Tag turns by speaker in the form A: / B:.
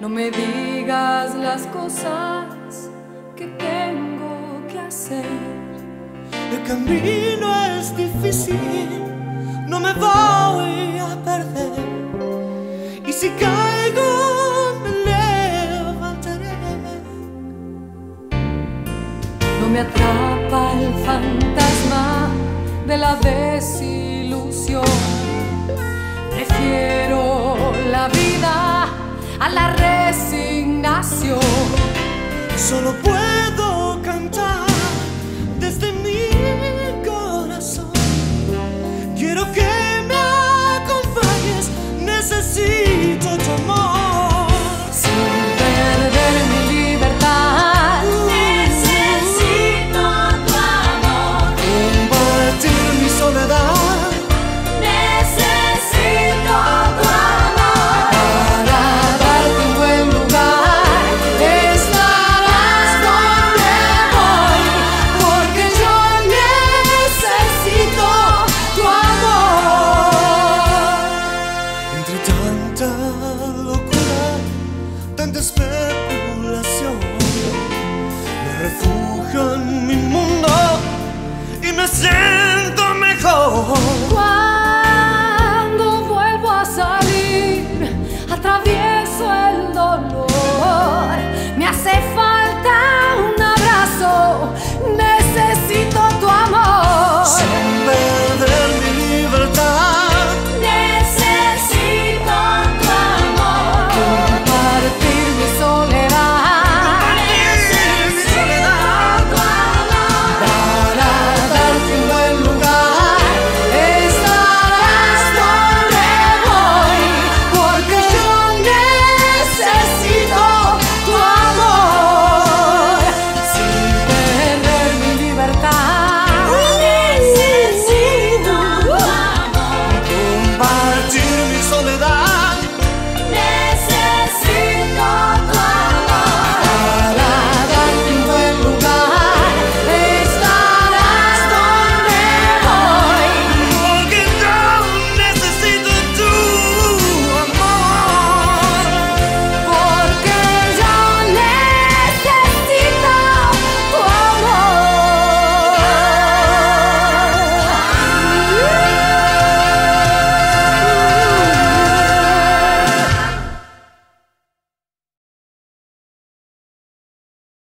A: No me digas las cosas que tengo que hacer.
B: El camino es difícil, no me voy a perder. Y si caigo, me levantaré.
A: No me atrapa el fantasma de la desilusión. Prefiero la vida a la resignación.
B: Solo puedo